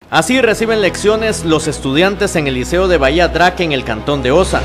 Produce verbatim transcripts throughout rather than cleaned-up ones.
Así reciben lecciones los estudiantes en el Liceo de Bahía Draque en el cantón de Osa.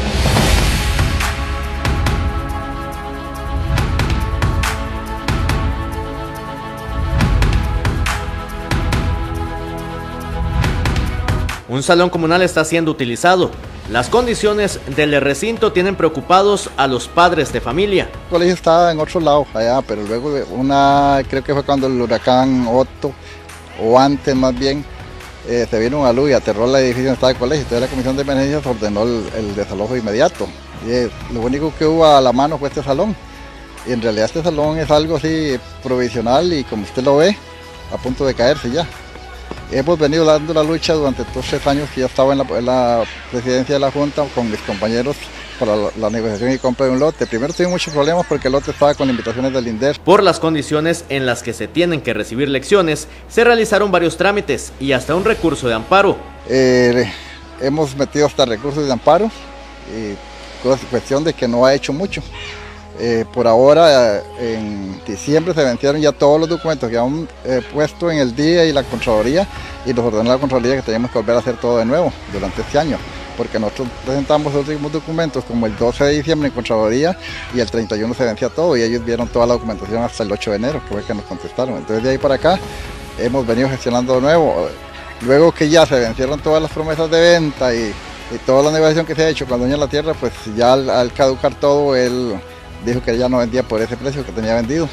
Un salón comunal está siendo utilizado. Las condiciones del recinto tienen preocupados a los padres de familia. El colegio estaba en otro lado, allá, pero luego una, creo que fue cuando el huracán Otto, o antes más bien, eh, se vino una luz y aterró el edificio donde estaba el colegio. Entonces la comisión de emergencias ordenó el, el desalojo inmediato. Y, eh, lo único que hubo a la mano fue este salón. Y en realidad este salón es algo así provisional y como usted lo ve, a punto de caerse ya. Hemos venido dando la lucha durante estos tres años que ya estaba en la, en la presidencia de la Junta con mis compañeros para la, la negociación y compra de un lote. Primero tuvimos muchos problemas porque el lote estaba con invitaciones del INDER. Por las condiciones en las que se tienen que recibir lecciones, se realizaron varios trámites y hasta un recurso de amparo. Eh, hemos metido hasta recursos de amparo, y cuestión de que no ha hecho mucho. Eh, por ahora, eh, en diciembre se vencieron ya todos los documentos que han eh, puesto en el día y la Contraloría, y nos ordenó la Contraloría que teníamos que volver a hacer todo de nuevo durante este año, porque nosotros presentamos los últimos documentos como el doce de diciembre en Contraloría y el treinta y uno se vencía todo y ellos vieron toda la documentación hasta el ocho de enero, que fue que nos contestaron. Entonces de ahí para acá hemos venido gestionando de nuevo. Luego que ya se vencieron todas las promesas de venta y, y toda la negociación que se ha hecho con Dueño de la Tierra, pues ya al, al caducar todo, él dijo que ya no vendía por ese precio que tenía vendido,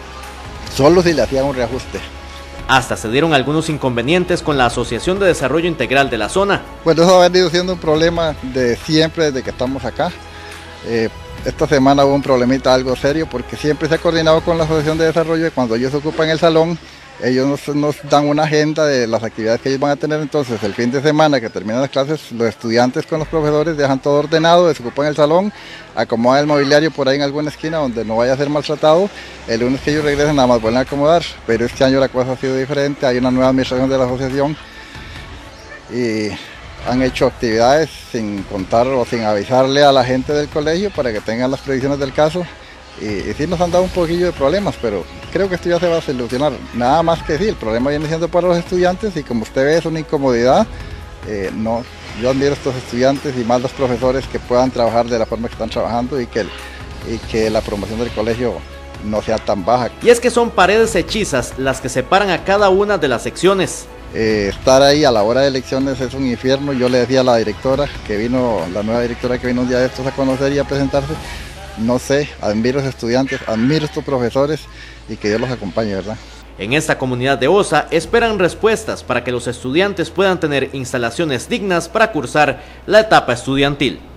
solo si le hacían un reajuste. Hasta se dieron algunos inconvenientes con la Asociación de Desarrollo Integral de la zona. Pues eso ha venido siendo un problema de siempre desde que estamos acá. Eh, esta semana hubo un problemita algo serio porque siempre se ha coordinado con la Asociación de Desarrollo y cuando ellos ocupan el salón, ellos nos, nos dan una agenda de las actividades que ellos van a tener. Entonces el fin de semana que terminan las clases, los estudiantes con los profesores dejan todo ordenado, desocupan el salón, acomodan el mobiliario por ahí en alguna esquina donde no vaya a ser maltratado. El lunes que ellos regresen nada más vuelven a acomodar, pero este año la cosa ha sido diferente. Hay una nueva administración de la asociación y han hecho actividades sin contar o sin avisarle a la gente del colegio para que tengan las previsiones del caso. Y, y sí nos han dado un poquillo de problemas, pero creo que esto ya se va a solucionar. Nada más que sí, el problema viene siendo para los estudiantes y como usted ve es una incomodidad. Eh, no, yo admiro a estos estudiantes y más los profesores que puedan trabajar de la forma que están trabajando y que, y que la promoción del colegio no sea tan baja. Y es que son paredes hechizas las que separan a cada una de las secciones. Eh, estar ahí a la hora de elecciones es un infierno. Yo le decía a la directora, que vino, la nueva directora que vino un día de estos a conocer y a presentarse, no sé, admiro a los estudiantes, admiro a estos profesores y que Dios los acompañe, ¿verdad? En esta comunidad de Osa esperan respuestas para que los estudiantes puedan tener instalaciones dignas para cursar la etapa estudiantil.